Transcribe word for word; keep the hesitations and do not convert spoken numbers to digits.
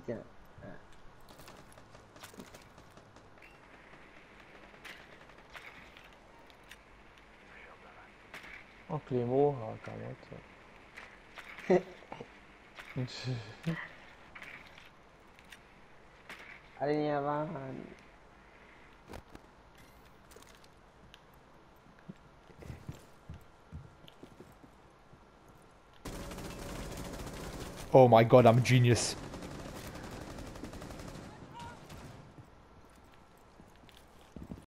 Tiens. Oh Clémo, ah calme-toi. Allez, viens avant. Oh my god, I'm a genius.